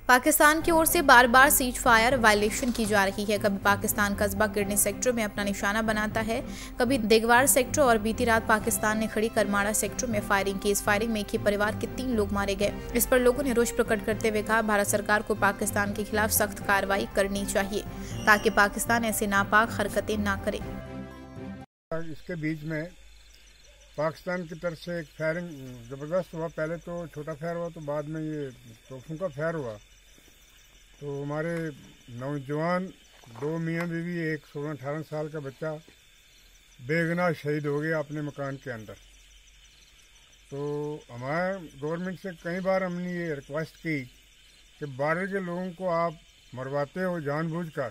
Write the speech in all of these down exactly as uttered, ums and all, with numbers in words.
पाकिस्तान की ओर से बार बार सीज फायर वायलेशन की जा रही है। कभी पाकिस्तान कस्बा किरनी सेक्टर में अपना निशाना बनाता है, कभी देगवार सेक्टर और बीती रात पाकिस्तान ने खड़ी करमाड़ा सेक्टर में फायरिंग की। इस फायरिंग में एक ही परिवार के तीन लोग मारे गए। इस पर लोगों ने रोष प्रकट करते हुए कहा, भारत सरकार को पाकिस्तान के खिलाफ सख्त कार्रवाई करनी चाहिए ताकि पाकिस्तान ऐसे नापाक हरकतें ना करे। इसके बीच में पाकिस्तान की तरफ से एक फायरिंग ज़बरदस्त हुआ। पहले तो छोटा फायर हुआ, तो बाद में ये तोपों का फायर हुआ। तो हमारे नौजवान दो मियाँ बीवी, एक सोलह अठारह साल का बच्चा बेगुनाह शहीद हो गया अपने मकान के अंदर। तो हमारे गवर्नमेंट से कई बार हमने ये रिक्वेस्ट की कि बॉर्डर के लोगों को आप मरवाते हो जानबूझकर,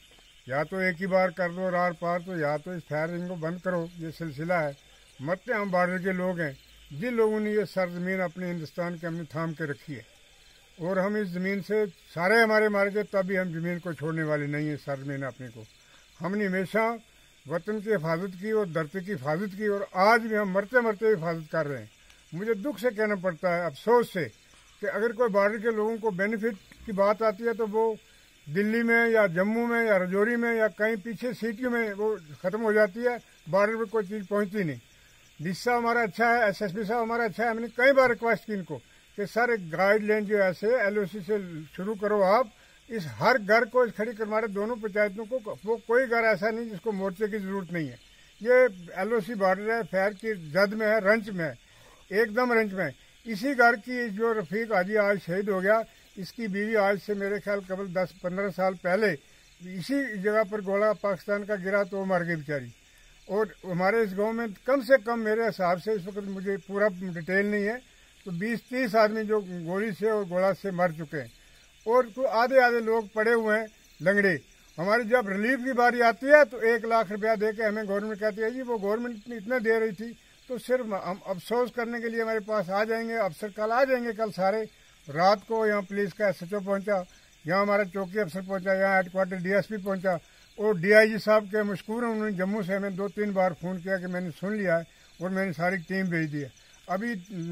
या तो एक ही बार कर दो रार पार, तो या तो इस फायरिंग को बंद करो। ये सिलसिला है, मरते हम बॉर्डर के लोग हैं। जिन लोगों ने ये सरजमीन अपने हिंदुस्तान के हमने थाम के रखी है, और हम इस ज़मीन से सारे हमारे मारे गए तभी हम ज़मीन को छोड़ने वाले नहीं है। सरजमीन अपने को हमने हमेशा वतन की हिफाजत की और धरती की हिफाजत की, और आज भी हम मरते मरते हिफाजत कर रहे हैं। मुझे दुख से कहना पड़ता है, अफसोस से, कि अगर कोई बॉर्डर के लोगों को बेनिफिट की बात आती है तो वो दिल्ली में या जम्मू में या रजौरी में या कहीं पीछे सिटी में वो ख़त्म हो जाती है। बॉर्डर पर कोई चीज़ पहुँचती नहीं। डी सी साहब हमारा अच्छा है, एस एस पी साहब हमारा अच्छा है। हमने कई बार रिक्वेस्ट की इनको कि सर एक गाइडलाइन जो ऐसे एल ओ सी से शुरू करो आप, इस हर घर को, इस खड़ी करमाड़े दोनों पंचायतों को, वो कोई घर ऐसा नहीं जिसको मोर्चे की ज़रूरत नहीं है। ये एल ओ सी बॉर्डर है, फायर की जद में है, रंच में है, एकदम रंच में है। इसी घर की जो रफ़ीक हाजी आज शहीद हो गया, इसकी बीवी आज से मेरे ख्याल कबल दस पंद्रह साल पहले इसी जगह पर गोला पाकिस्तान का गिरा तो वो मर गई बेचारी। और हमारे इस गांव में कम से कम मेरे हिसाब से, इस वक्त मुझे पूरा डिटेल नहीं है, तो बीस तीस आदमी जो गोली से और गोला से मर चुके हैं, और तो आधे आधे लोग पड़े हुए हैं लंगड़े। हमारी जब रिलीफ की बारी आती है तो एक लाख रुपया दे के हमें गवर्नमेंट कहती है जी वो गवर्नमेंट इतना दे रही थी, तो सिर्फ हम अफसोस करने के लिए हमारे पास आ जाएंगे। अफसर कल आ जाएंगे, कल सारे रात को यहाँ पुलिस का एस एच ओ पहुँचा, यहाँ हमारा चौकी अफसर पहुँचा, यहाँ हेडक्वार्टर डी एस पी पहुँचा, और डी आई जी साहब के मशकूर हैं, उन्होंने जम्मू से हमें दो तीन बार फ़ोन किया कि मैंने सुन लिया है और मैंने सारी टीम भेज दी है। अभी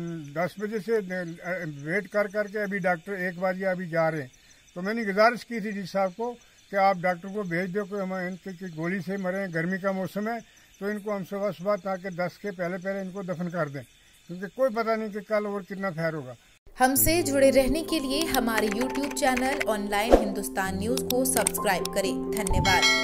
दस बजे से वेट कर करके अभी डॉक्टर एक बजे अभी जा रहे हैं। तो मैंने गुजारिश की थी डी साहब को कि आप डॉक्टर को भेज दो, कि हम इनकी गोली से मरे, गर्मी का मौसम है, तो इनको हम सुबह सुबह ताकि दस के पहले पहले इनको दफन कर दें, क्योंकि कोई पता नहीं कि कल और कितना फायर होगा। हमसे जुड़े रहने के लिए हमारे YouTube channel online Hindustan news को सब्सक्राइब करें। धन्यवाद।